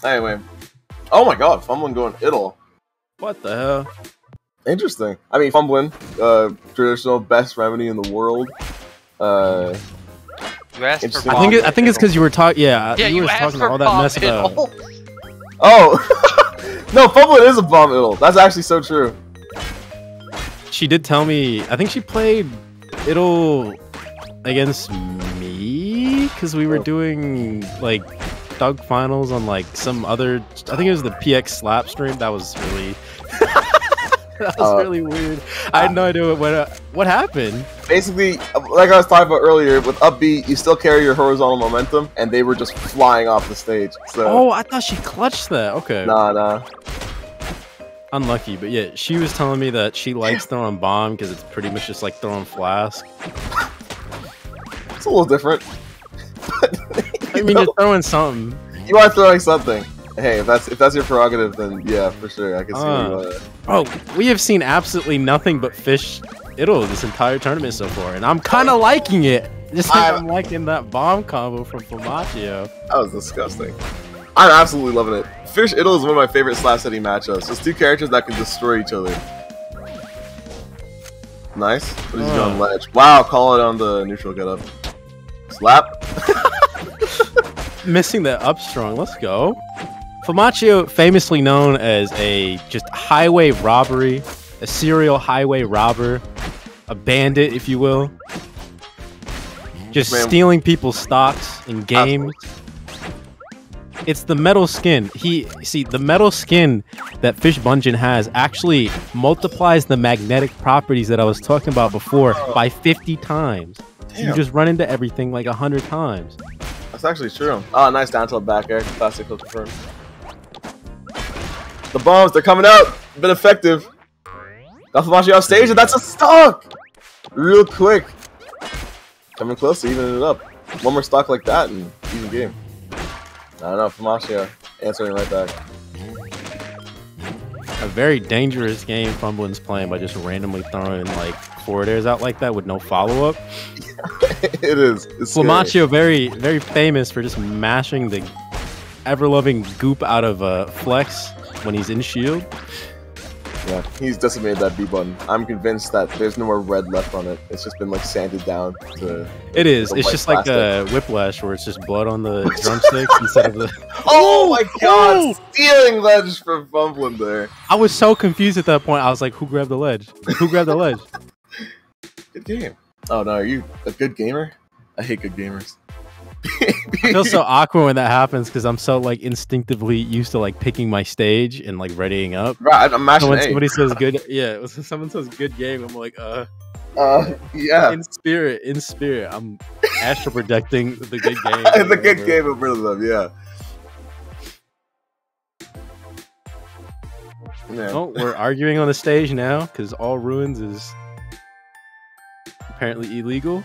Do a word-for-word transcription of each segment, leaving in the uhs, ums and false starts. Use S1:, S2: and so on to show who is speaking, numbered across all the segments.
S1: Anyway. Oh my god, Fumbling going Idle.
S2: What the hell?
S1: Interesting. I mean, Fumbling, uh, traditional best remedy in the world. Uh,
S3: You asked for
S2: I think it, I think it's because you were talking. Yeah,
S3: Yeah,
S2: you,
S3: you
S2: were
S3: asked
S2: talking
S3: for
S2: all that
S3: bomb
S2: mess about.
S3: Idle.
S1: oh! No, Fumbling is a bomb Idle. That's actually so true.
S2: She did tell me. I think she played Idle against me because we were
S1: Oh.
S2: doing like Doug finals on like some other. I think it was the P X slap stream. That was really. That was
S1: Uh,
S2: really weird. I had no idea what uh, what happened.
S1: Basically, like I was talking about earlier, with up B, you still carry your horizontal momentum, and they were just flying off the stage. So,
S2: Oh, I thought she clutched that. Okay.
S1: nah, nah.
S2: Unlucky, but yeah, she was telling me that she likes throwing bomb because it's pretty much just like throwing flask.
S1: It's a little different. But,
S2: I
S1: you
S2: mean,
S1: know,
S2: you're throwing something.
S1: you are throwing something. Hey, if that's if that's your prerogative, then yeah, for sure, I can see.
S2: Uh.
S1: what you, uh,
S2: Oh, we have seen absolutely nothing but fish Idle this entire tournament so far, and I'm kind of liking it. Just like
S1: I'm-
S2: I'm liking that bomb combo from Famaccio.
S1: That was disgusting. I'm absolutely loving it. Fish Idle is one of my favorite slap city matchups. It's two characters that can destroy each other. Nice. What is he
S2: Uh.
S1: doing ledge? Wow, call it on the neutral get up. Slap.
S2: Missing the up strong. Let's go. Famaccio, famously known as a just highway robbery, a serial highway robber, a bandit, if you will. Just
S1: Man.
S2: stealing people's stocks in games. It's the metal skin. He see the metal skin that Fish Bungeon has actually multiplies the magnetic properties that I was talking about before by fifty times. So you
S1: Damn.
S2: just run into everything like a hundred times.
S1: That's actually true. Oh, nice down tilt back air. Classic hook confirmed. The bombs, they're coming out. Been effective. Got Famaccio off stage, and that's a stock! Real quick. Coming close to evening it up. One more stock like that, and even game. I don't know, Famaccio answering right back.
S2: A very dangerous game Fumbling's playing by just randomly throwing like forward airs out like that with no follow up.
S1: It is. It's scary.
S2: Famaccio very very famous for just mashing the ever loving goop out of uh, Flex when he's in shield.
S1: Yeah, he's decimated that B button. I'm convinced that there's no more red left on it. It's just been like sanded down to.
S2: It is.
S1: the
S2: It's
S1: white
S2: just like
S1: plastic.
S2: a whiplash where it's just blood on the drumsticks instead of the.
S1: Oh my god!
S2: Oh!
S1: Stealing ledge from Fumbling there.
S2: I was so confused at that point. I was like, "Who grabbed the ledge? Who grabbed the ledge?"
S1: Good game. Oh no, are you a good gamer? I hate good gamers.
S2: I feel so awkward when that happens because I'm so like instinctively used to like picking my stage and like readying up.
S1: Right, I'm
S2: So
S1: mashing
S2: when
S1: A.
S2: somebody says good, yeah, when someone says good game, I'm like, uh,
S1: Uh, yeah.
S2: in spirit, in spirit, I'm astral projecting the good game.
S1: the good game of rid of them, yeah. Yeah.
S2: Oh, we're arguing on the stage now because all ruins is apparently illegal.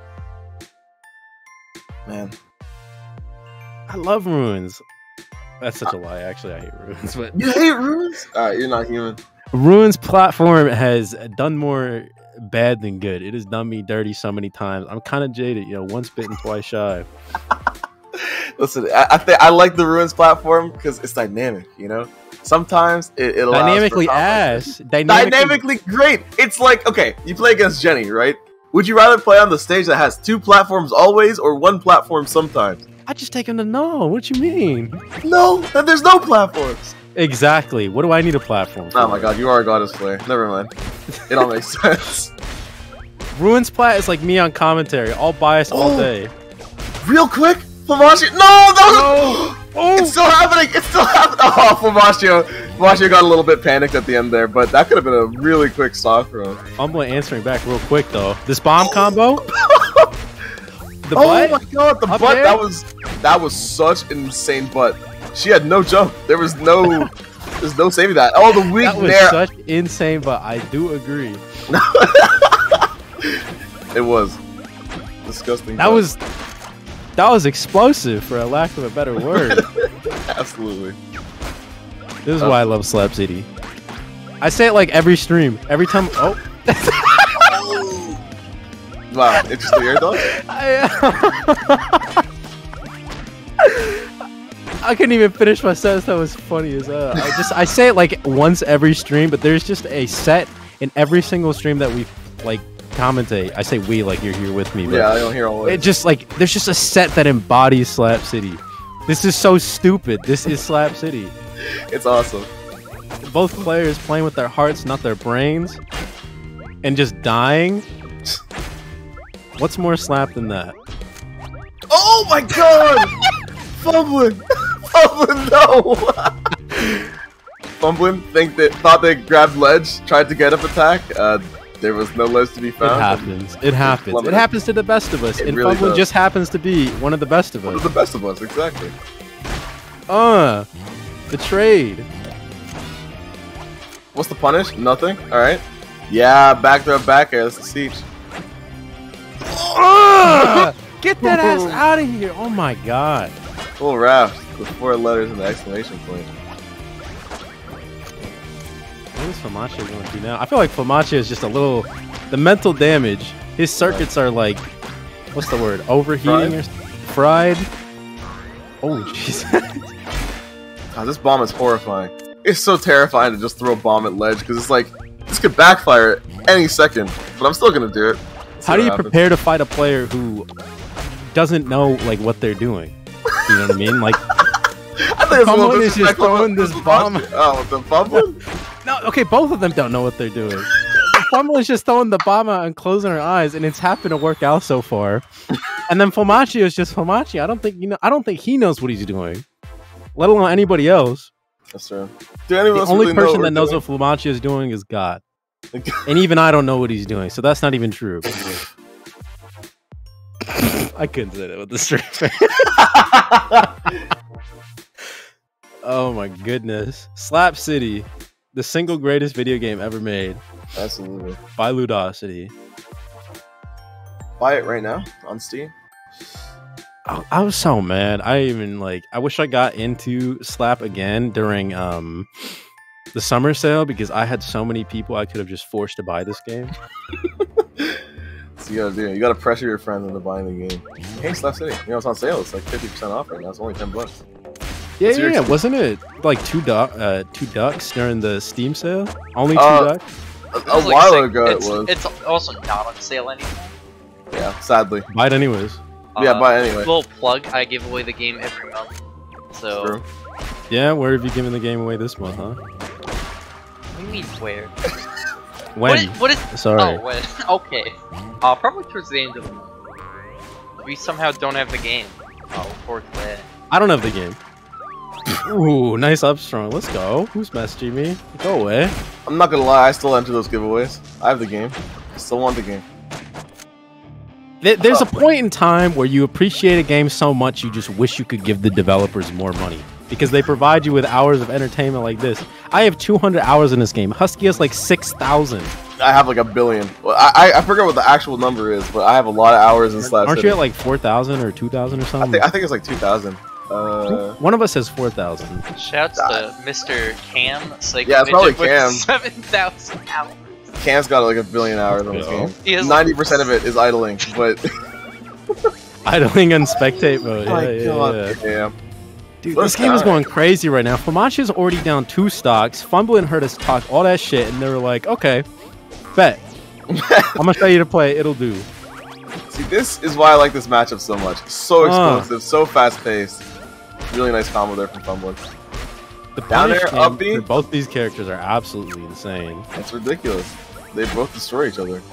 S1: Man.
S2: I love ruins. That's such a lie. Actually, I hate ruins. But
S1: You hate runes? Alright, you're not human.
S2: ruins platform has done more bad than good. It has done me dirty so many times. I'm kind of jaded. You know, once bitten, twice shy.
S1: Listen, I, I think I like the ruins platform because it's dynamic, you know? Sometimes it, it allows for
S2: Dynamically
S1: conflict.
S2: ass. Dynamically,
S1: Dynamically great. It's like, okay, you play against Jenny, right? Would you rather play on the stage that has two platforms always or one platform sometimes?
S2: I just take him to no. What you mean?
S1: No, then there's no platforms.
S2: Exactly. What do I need a platform for?
S1: Oh my god, you are a goddess player. Never mind. It all makes sense.
S2: Ruins plat is like me on commentary, all biased all
S1: Oh.
S2: day.
S1: Real quick, Famaccio. No, that was.
S2: Oh,
S1: It's still happening. It's still happening. Oh, Famaccio. Famaccio got a little bit panicked at the end there, but that could have been a really quick stock for him.
S2: Fumble answering back real quick though. This bomb combo. The
S1: Oh
S2: butt?
S1: my god, the
S2: Up
S1: butt.
S2: there?
S1: That was that was such an insane butt. She had no jump. There was no. There's no saving that. Oh, the weak
S2: That was
S1: nair.
S2: such insane, but I do agree.
S1: It was disgusting.
S2: That
S1: butt.
S2: was that was explosive, for a lack of a better word.
S1: absolutely.
S2: This is why I love Slap City. I say it like every stream, every time. Oh,
S1: Wow, interesting air dodge.
S2: I, I couldn't even finish my sentence. That was funny as hell. I just I say it like once every stream, but there's just a set in every single stream that we like commentate. I say we like you're here with me. But
S1: Yeah, I don't hear all
S2: it just like there's just a set that embodies Slap City. This is so stupid. This is Slap City.
S1: It's awesome.
S2: Both players playing with their hearts, not their brains, and just dying. What's more slap than that?
S1: Oh my god! Fumbling! Fumbling, no! Fumbling think that thought they grabbed ledge, tried to get up attack. Uh, there was no ledge to be
S2: It
S1: found.
S2: happens. It happens. It happens to the best of us.
S1: It
S2: And
S1: really
S2: Fumbling
S1: does.
S2: just happens to be one of the best of
S1: One
S2: us.
S1: of the best of us, exactly.
S2: Uh, the trade.
S1: What's the punish? Nothing? Alright. Yeah, back throw back air, that's the siege.
S2: Uh, get that ass out of here. Oh my god.
S1: Full raft with four letters and the exclamation point.
S2: What is Famachi going to do now? I feel like Famachi is just a little... The mental damage. His circuits are like... What's the word? Overheating or fried? Oh, jeez.
S1: God, this bomb is horrifying. It's so terrifying to just throw a bomb at ledge, because it's like, this could backfire at any second, but I'm still gonna do it. See
S2: How do
S1: what
S2: you
S1: happens.
S2: prepare to fight a player who doesn't know like what they're doing? You know what I mean? Like,
S1: I think it's a little
S2: Fumbling is just
S1: disrespectful
S2: throwing
S1: to
S2: this
S1: the
S2: bomb.
S1: boss. Oh, the fumbling?
S2: no, okay, both of them don't know what they're doing. Fumbling just throwing the bomb out and closing her eyes, and it's happened to work out so far. And then Famachi is just Famachi. I don't think you know. I don't think he knows what he's doing, let alone anybody else.
S1: That's true. Do anyone
S2: The
S1: else
S2: only
S1: really know
S2: person
S1: what
S2: that knows
S1: we're
S2: what Famachi is doing is God. And even I don't know what he's doing, so that's not even true. I couldn't say that with the straight face. Oh my goodness. Slap City, the single greatest video game ever made
S1: doing? Absolutely.
S2: by Ludosity.
S1: Buy it right now on Steam.
S2: I, I was so mad. I even like I wish I got into Slap again during um the summer sale because I had so many people I could have just forced to buy this game.
S1: So you gotta do. You gotta pressure your friends into buying the game. Hey, Slap City. You know it's on sale. It's like fifty percent off right now. It's only ten bucks.
S2: Yeah,
S1: What's
S2: yeah,
S1: your
S2: yeah.
S1: excuse?
S2: Wasn't it like two duck, uh, two ducks during the Steam sale? Only two
S1: Uh,
S2: ducks.
S1: A,
S3: It
S1: a
S3: was like
S1: while
S3: six-
S1: ago it
S3: it's,
S1: was.
S3: It's also not on sale anymore.
S1: Yeah, sadly.
S2: Buy it anyways.
S1: Yeah,
S3: Uh,
S1: buy it anyway.
S3: Little plug, I give away the game every month. So,
S1: True.
S2: Yeah, where have you given the game away this month, huh?
S3: what do you mean where?
S2: When?
S3: What is, what is
S2: Sorry.
S3: Oh, when? Okay. Uh, probably towards the end of the month. We somehow don't have the game. Oh, poor Claire.
S2: I don't have the game. Ooh, nice up strong. Let's go. Who's messaging me? Go away.
S1: I'm not gonna lie, I still enter those giveaways. I have the game. I still want the game.
S2: There- There's a point in time where you appreciate a game so much you just wish you could give the developers more money because they provide you with hours of entertainment like this. I have two hundred hours in this game. Husky has like six thousand.
S1: I have like a billion. Well, I, I I forget what the actual number is, but I have a lot of hours in Slap
S2: Aren't
S1: City.
S2: you at like four thousand or two thousand or
S1: I
S2: something?
S1: think I think it's like two thousand. Uh,
S2: One of us has four thousand.
S3: Shouts to Mister Cam, Psycho
S1: Yeah, it's probably
S3: Midget with
S1: Cam.
S3: seven thousand hours.
S1: Cam's got like a billion hours on this
S2: Yeah.
S3: He
S1: game.
S3: has,
S1: Ninety percent of it is idling, but
S2: Idling and spectate mode.
S1: oh my
S2: Yeah, yeah,
S1: god,
S2: yeah.
S1: damn.
S2: Dude,
S1: What
S2: this
S1: a
S2: game is
S1: time.
S2: going crazy right now. Famachi's already down two stocks. Fumbling heard us talk all that shit, and they were like, okay, bet. I'm gonna show you to play. It'll do.
S1: See, this is why I like this matchup so much. So
S2: Uh.
S1: explosive, so fast paced. Really nice combo there from Fumbling.
S2: The
S1: Down
S2: punish
S1: air,
S2: game
S1: up B.
S2: for both these characters are absolutely insane.
S1: That's ridiculous. They both destroy each other.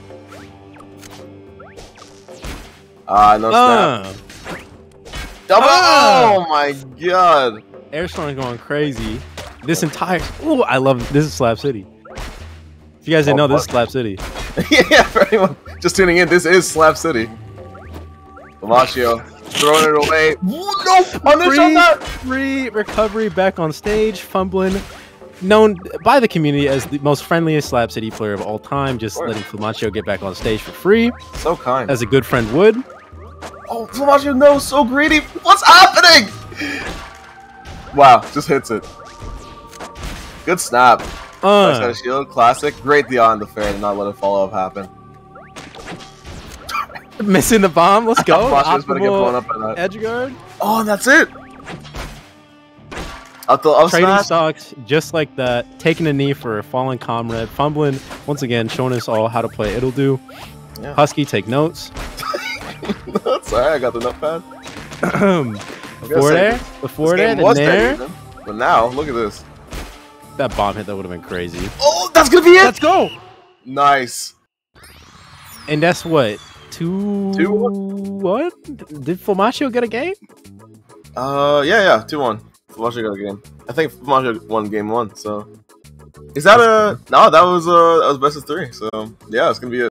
S1: Ah, no snap.
S2: Uh,
S1: Double!
S2: Ah!
S1: Oh my god.
S2: Airstorm going crazy. This entire ooh, I love this is Slap City. If you guys didn't
S1: Oh,
S2: know, this is
S1: fuck.
S2: Slap City.
S1: Yeah, for anyone just tuning in, this is Slap City. Lamaccio throwing it away. No punish
S2: Free,
S1: on that!
S2: free recovery back on stage. Fumbling, known by the community as the most friendliest Slap City player of all time, just
S1: course.
S2: letting Flamaccio get back on stage for free,
S1: So kind.
S2: as a good friend would.
S1: Oh, Lamaccio, no, so greedy. What's happening? Wow, just hits it. Good snap. Nice got
S2: Uh,
S1: a shield, classic. Great the on the fair to not let a follow up happen.
S2: missing the bomb. Let's go.
S1: Flamacchio's gonna get blown
S2: Optimal
S1: up by that.
S2: edge guard.
S1: Oh, and that's it. Up the up
S2: Trading
S1: smash.
S2: stocks just like that, taking a knee for a fallen comrade, fumbling once again, showing us all how to play It'll Do.
S1: Yeah.
S2: Husky, take notes.
S1: That's alright. I got the notepad.
S2: before
S1: say,
S2: there, before
S1: This
S2: there,
S1: game
S2: then
S1: was
S2: there,
S1: dead even. But now, look at this.
S2: that bomb hit that would have been crazy.
S1: Oh, that's gonna be it.
S2: Let's go.
S1: Nice.
S2: And that's what two.
S1: Two
S2: What did Formaggio get a game?
S1: Uh, yeah, yeah, two one. Formaggio got a game. I think Formaggio won game one. So, is that a no? That was uh, that was best of three. So, yeah, it's gonna be a